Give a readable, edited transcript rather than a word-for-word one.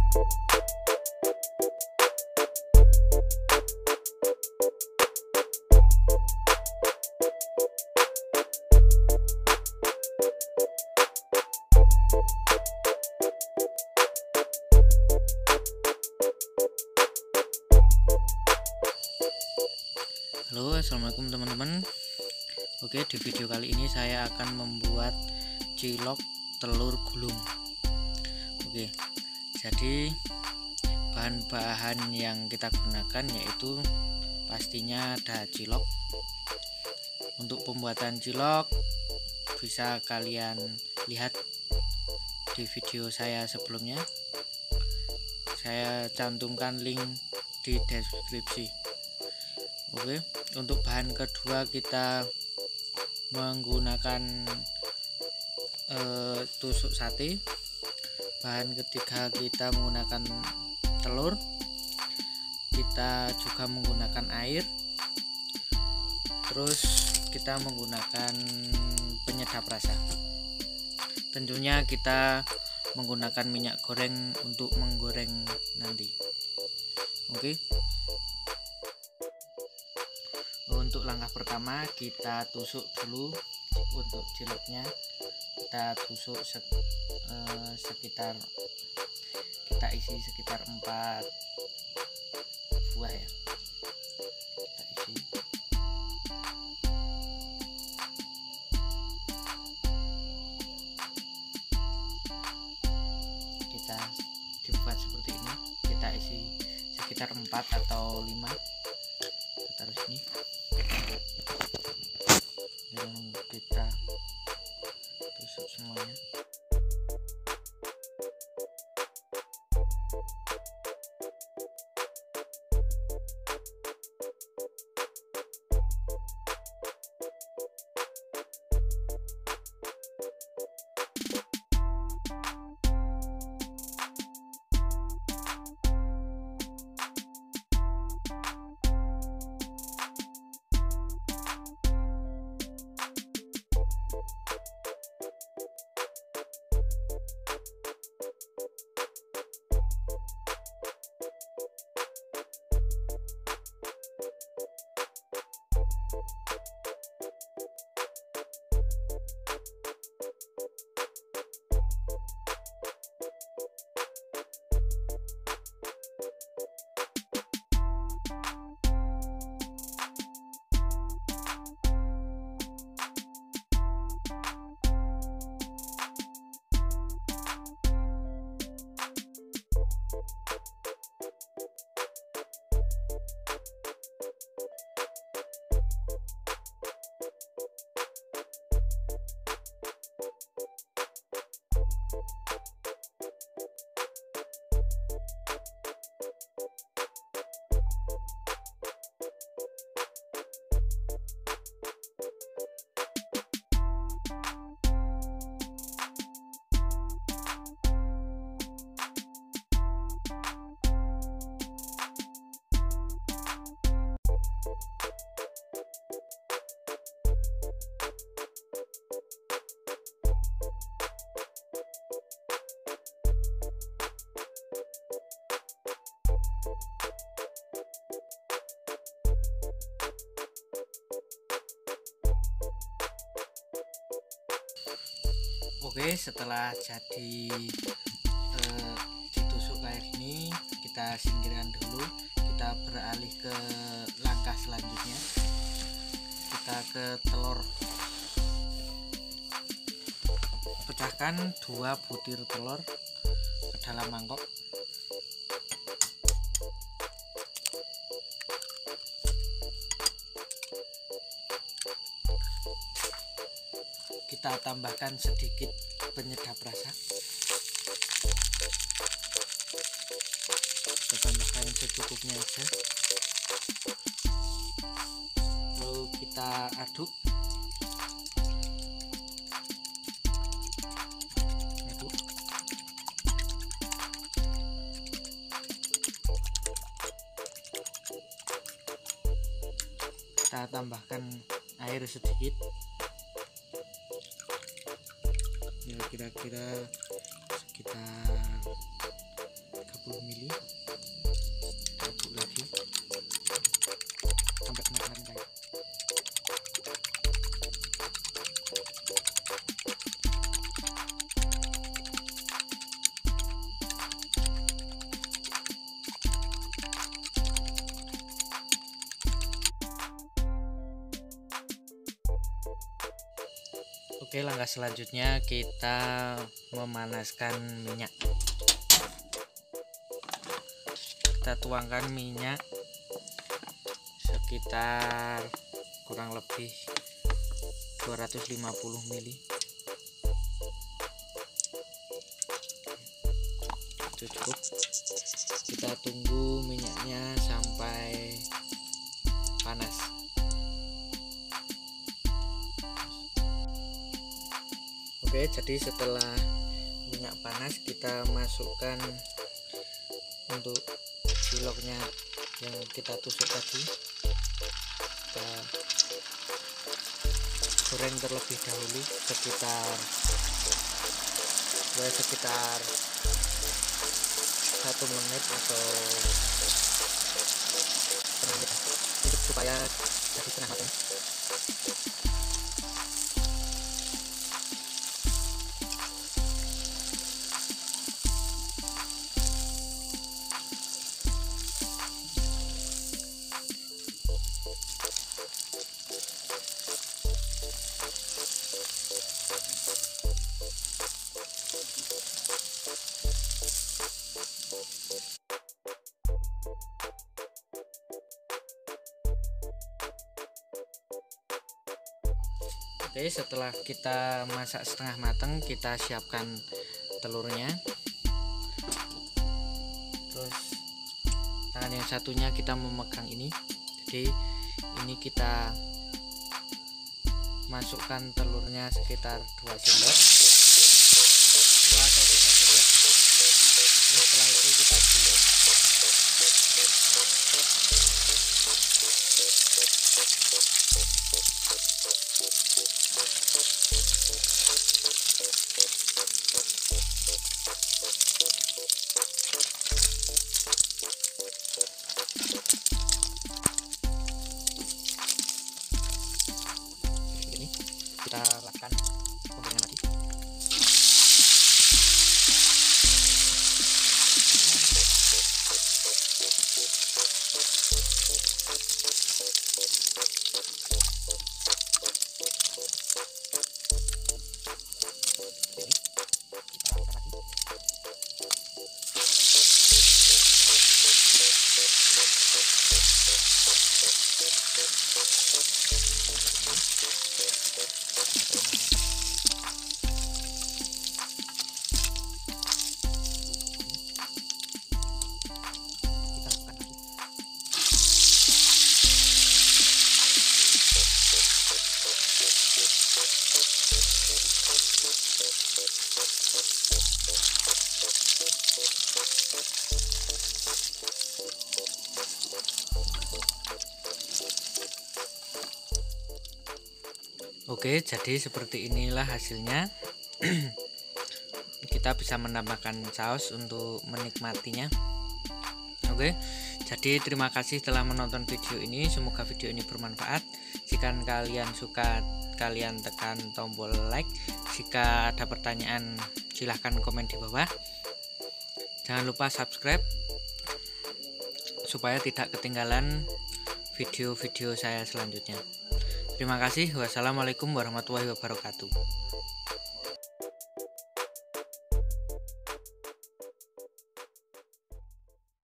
Halo, assalamualaikum teman-teman. Oke, di video kali ini saya akan membuat cilok telur gulung. Oke, jadi bahan-bahan yang kita gunakan yaitu pastinya ada cilok. Untuk pembuatan cilok bisa kalian lihat di video saya sebelumnya. Saya cantumkan link di deskripsi. Oke, untuk bahan kedua kita menggunakan tusuk sate. Bahan ketiga kita menggunakan telur. Kita juga menggunakan air. Terus kita menggunakan penyedap rasa. Tentunya kita menggunakan minyak goreng untuk menggoreng nanti. Oke. Untuk langkah pertama kita tusuk dulu. Untuk ciloknya kita tusuk sekitar, kita isi sekitar 4 buah ya, kita isi. Kita dibuat seperti ini, kita isi sekitar 4 atau 5. Kita taruh sini dan kita tusuk semuanya. Oke, setelah jadi ditusuk kayak gini, kita singkirkan dulu. Kita beralih ke langkah selanjutnya. Kita ke telur. Pecahkan 2 butir telur ke dalam mangkok. Kita tambahkan sedikit penyedap rasa. Kita tambahkan secukupnya aja. Lalu kita aduk. Kita tambahkan air sedikit. Ya, kira-kira sekitar Oke, langkah selanjutnya kita memanaskan minyak. Kita tuangkan minyak sekitar kurang lebih 250 ml. Itu cukup. Kita tunggu minyaknya sampai panas. Oke, jadi setelah minyak panas kita masukkan untuk ciloknya yang kita tusuk tadi. Kita goreng terlebih dahulu sekitar 1 menit atau untuk supaya jadi setengah matang. Oke, setelah kita masak setengah matang, kita siapkan telurnya. Terus tangan yang satunya kita memegang ini. Jadi ini kita masukkan telurnya sekitar 2 sendok, 2 atau 3 sendok. Terus setelah itu kita giling. Ini kita lakukan pembuatannya lagi. Oke, jadi seperti inilah hasilnya. Kita bisa menambahkan saus untuk menikmatinya. Oke, jadi terima kasih telah menonton video ini. Semoga video ini bermanfaat. Jika kalian suka, kalian tekan tombol like. Jika ada pertanyaan, silahkan komen di bawah. Jangan lupa subscribe supaya tidak ketinggalan video-video saya selanjutnya. Terima kasih. Wassalamualaikum warahmatullahi wabarakatuh.